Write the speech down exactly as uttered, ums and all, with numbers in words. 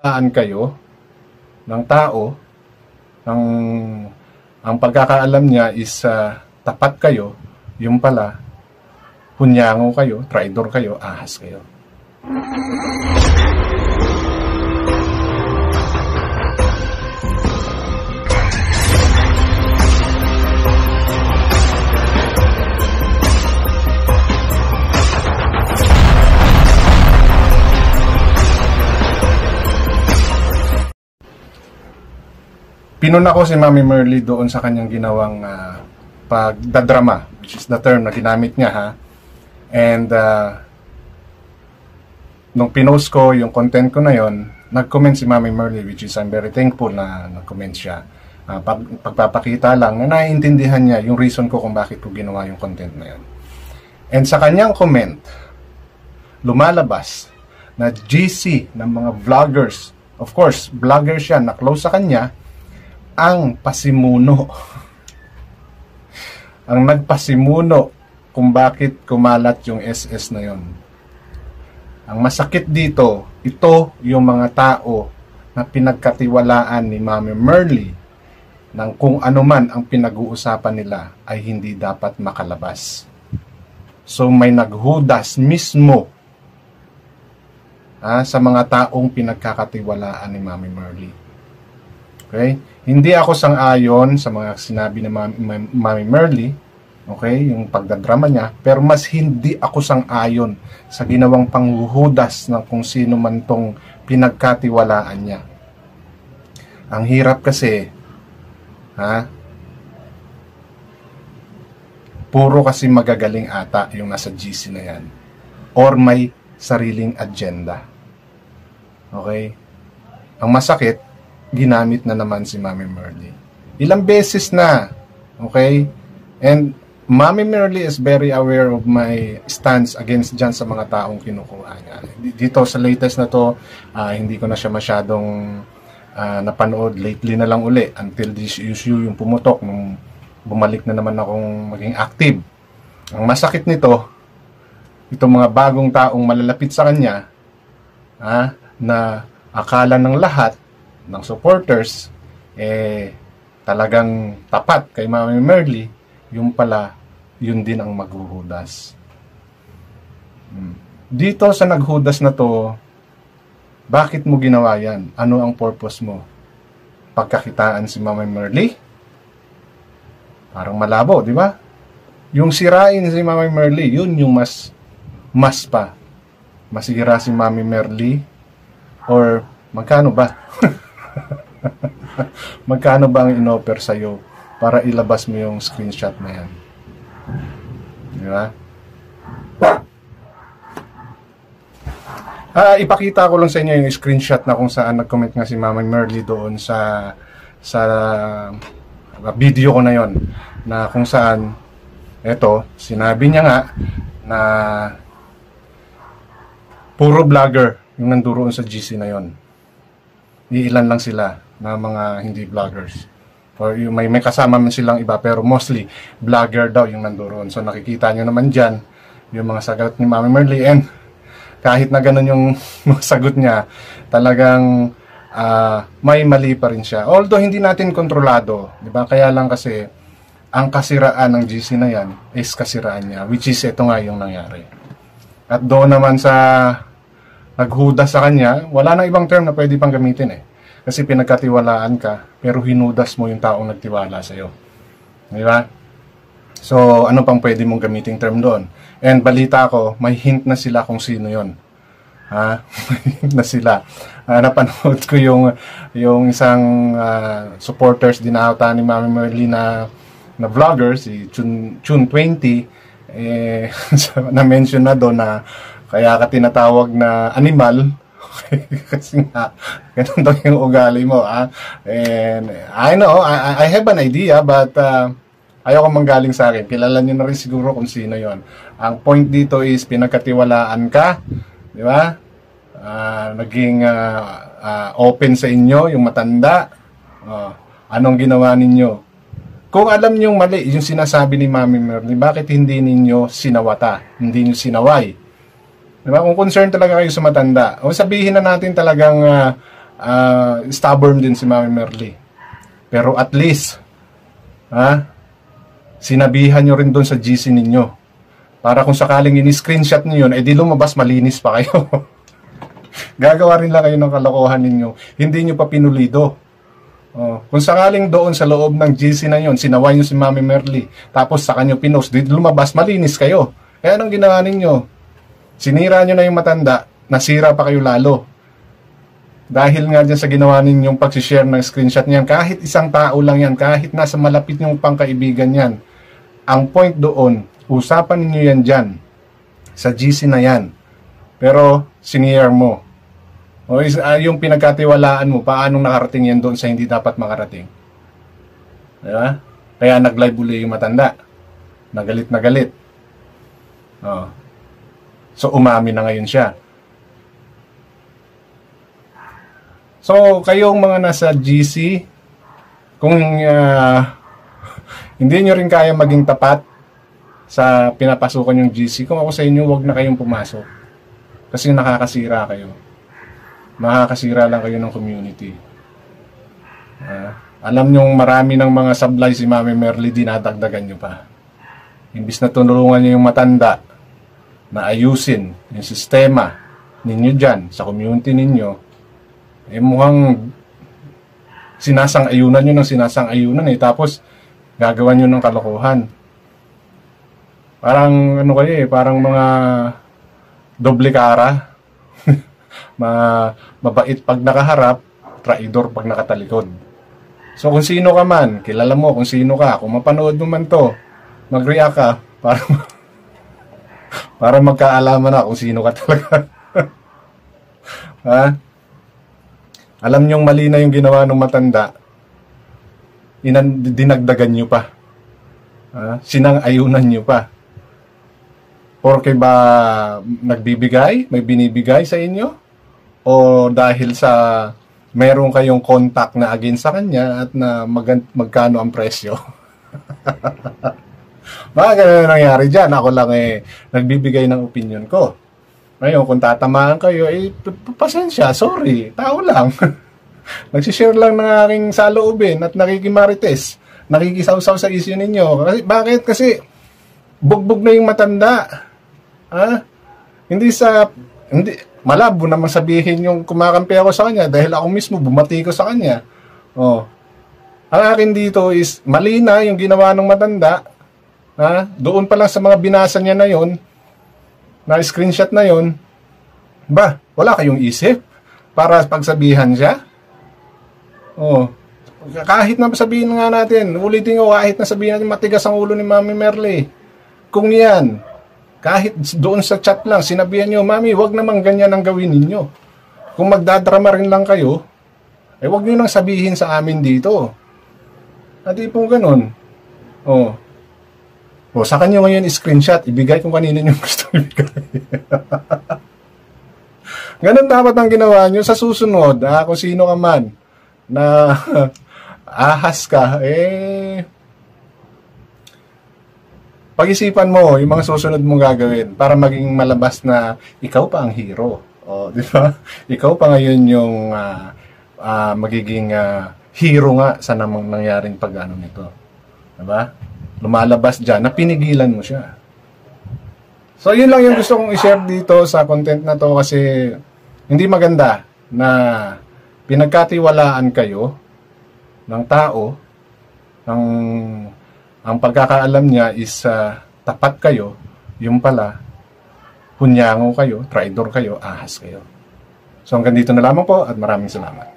aan kayo ng tao, ng ang pagkakaalam niya is uh, tapat kayo, yung pala hunyango kayo, traidor kayo, ahas kayo. Pinuna ko si Mami Merly doon sa kanyang ginawang uh, pagdadrama, which is the term na ginamit niya, ha. And uh, nung pinost ko yung content ko na yon, nag-comment si Mami Merly, which is I'm very thankful na nag-comment siya. Uh, pag, pagpapakita lang na naiintindihan niya yung reason ko kung bakit ko ginawa yung content na yon. And sa kanyang comment, lumalabas na G C ng mga vloggers, of course, vloggers yan na close sa kanya, ang pasimuno. Ang nagpasimuno kung bakit kumalat yung S S na yon. Ang masakit dito, ito yung mga tao na pinagkatiwalaan ni Mami Merly ng kung ano man ang pinag-uusapan nila ay hindi dapat makalabas. So may naghudas mismo ah, sa mga taong pinagkakatiwalaan ni Mami Merly. Okay? Hindi ako sang-ayon sa mga sinabi ni Mami, Mami Merly, okay, yung pagdadrama niya, pero mas hindi ako sang-ayon sa ginawang panghuhudas ng kung sino man tong pinagkatiwalaan niya. Ang hirap kasi, ha? Puro kasi magagaling ata yung nasa G C na yan. Or may sariling agenda. Okay? Ang masakit, ginamit na naman si Mami Merly. Ilang beses na. Okay? And Mami Merly is very aware of my stance against dyan sa mga taong kinukuha niya. Dito sa latest na to, uh, hindi ko na siya masyadong uh, napanood. Lately na lang uli until this issue yung pumutok nung bumalik na naman akong maging active. Ang masakit nito, itong mga bagong taong malalapit sa kanya, ah, na akala ng lahat ng supporters eh talagang tapat kay Mami Merly, yung pala yun din ang maghuhudas. Hmm. Dito sa naghudas na to, bakit mo ginawa yan? Ano ang purpose mo? Pagkakitaan si Mami Merly? Parang malabo, di ba? Yung sirain si Mami Merly, yun yung mas mas pa. Masira si Mami Merly or magkano ba? Magkano ba ang in-offer sa'yo para ilabas mo yung screenshot na yan? Di ba? Ah, ipakita ko lang sa inyo yung screenshot na kung saan nag-comment nga si Mami Merly doon sa sa video ko na yon, na kung saan eto, sinabi niya nga na puro vlogger yung nanduroon sa G C na yon. Iilan lang sila na mga hindi vloggers. Or yung may, may kasama man silang iba, pero mostly vlogger daw yung nandoon. So nakikita nyo naman dyan yung mga sagot ni Mami Merly, and kahit na ganun yung mga sagot niya, talagang uh, may mali pa rin siya. Although hindi natin kontrolado, di ba? Kaya lang kasi ang kasiraan ng G C na yan is kasiraan niya, which is ito nga yung nangyari. At doon naman sa naghudas sa kanya, wala nang ibang term na pwede pang gamitin eh. Kasi pinagkatiwalaan ka, pero hinudas mo yung taong nagtiwala sa'yo. Di ba? So, ano pang pwede mong gamiting term doon? And balita ko, may hint na sila kung sino yon. Ha? May hint na sila. Uh, napanood ko yung, yung isang uh, supporters dinauta ni Mami Merly na, na vlogger, si Chun, Chun twenty, eh, na-mention na doon na kaya ka tinatawag na animal. Kasi nga, ganun daw yung ugali mo, ah. And I know, I, I have an idea, but uh, ayaw ko manggaling sa akin. Kilala niyo na rin siguro kung sino yon. Ang point dito is pinagkatiwalaan ka, di ba? Uh, naging uh, uh, open sa inyo yung matanda. Uh, anong ginawa ninyo? Kung alam niyo mali yung sinasabi ni Mami Merly, bakit hindi ninyo sinawata? Hindi niyo sinaway? Diba? Kung concerned talaga kayo sa matanda, o sabihin na natin talagang uh, uh, stubborn din si Mami Merly. Pero at least, ha, sinabihan nyo rin doon sa G C ninyo. Para kung sakaling ini-screenshot nyo yun, eh di lumabas, malinis pa kayo. Gagawa rin lang kayo ng kalokohan ninyo. Hindi nyo pa pinulido. Oh, kung sakaling doon sa loob ng G C na yun, sinaway nyo si Mami Merly, tapos sa kanyo pinost, di lumabas, malinis kayo. Kaya anong ginawa ninyo? Sinira nyo na yung matanda, nasira pa kayo lalo. Dahil nga dyan sa ginawa ninyong pag-share ng screenshot niyan, kahit isang tao lang yan, kahit nasa malapit nyong pangkaibigan yan, ang point doon, usapan ninyo yan dyan, sa G C na yan. Pero, sinire mo. O is, uh, yung pinagkatiwalaan mo, paanong nakarating yan doon sa hindi dapat makarating? Diba? Kaya nag-live uli yung matanda. Nagalit na galit. Oh. So, umami na ngayon siya. So, kayong mga nasa G C, kung uh, hindi nyo rin kaya maging tapat sa pinapasukan yung G C, kung ako sa inyo, wag na kayong pumasok. Kasi nakakasira kayo. Makakasira lang kayo ng community. Uh, alam nyong marami ng mga sablay si Mami Merly, dinadagdagan nyo pa. Imbis na tunulungan nyo yung matanda na ayusin yung sistema ninyo dyan sa community ninyo, eh mukhang sinasang-ayunan nyo ng sinasang-ayunan eh. Tapos, gagawa nyo ng kalokohan. Parang, ano kayo eh, parang mga doble kara. Ma mabait pag nakaharap, traidor pag nakatalikod. So, kung sino ka man, kilala mo kung sino ka. Kung mapanood mo man to, mag-react ka para, para magkaalaman na kung sino ka talaga. Ha? Alam nyong mali na yung ginawa ng matanda, inan dinagdagan nyo pa. Uh, sinang-ayunan nyo pa. Porke ba nagbibigay, may binibigay sa inyo? O dahil sa meron kayong contact na against sa kanya at na mag magkano ang presyo? Mga ganun nangyari dyan. Ako lang eh, nagbibigay ng opinion ko. Ngayon, kung tatamaan kayo, eh, pasensya, sorry, tao lang. Nagsishare lang ng aking saloobin at nakikimarites, nakikisaw-saw sa issue ninyo. Kasi, bakit? Kasi, bugbog na yung matanda. Ha? Hindi sa, hindi, malabo naman sabihin yung kumakampi ako sa kanya dahil ako mismo bumati ko sa kanya. Oh. Ang akin dito is, mali na yung ginawa ng matanda. Ha? Doon pa lang sa mga binasa niya na yon, na screenshot na yon, ba, wala kayong isip para pagsabihan siya? Oh, kahit na sabihin nga natin, ulitin ko, kahit na sabihin natin matigas ang ulo ni Mami Merly, kung yan, kahit doon sa chat lang, sinabihan nyo, Mami, wag naman ganyan ang gawin ninyo. Kung magdadrama rin lang kayo, eh wag nyo nang sabihin sa amin dito. At di po ganun. Oh, O, sa kanya ngayon screenshot, ibigay kung kanino nyo gusto ibigay. Ganun dapat ang ginawa nyo sa susunod. Ah, kung sino ka man na ahas ka, eh, pag-isipan mo yung mga susunod mong gagawin para maging malabas na ikaw pa ang hero. O, di ba? Ikaw pa ngayon yung uh, uh, magiging uh, hero nga sa namang nangyaring pag-ano nito. Di ba? Lumalabas dyan na pinigilan mo siya. So, yun lang yung gusto kong i-share dito sa content na to kasi hindi maganda na pinagkatiwalaan kayo ng tao, ng, ang pagkakaalam niya is uh, tapat kayo, yung pala, hunyango kayo, traidor kayo, ahas kayo. So, hanggang dito na lamang po at maraming salamat.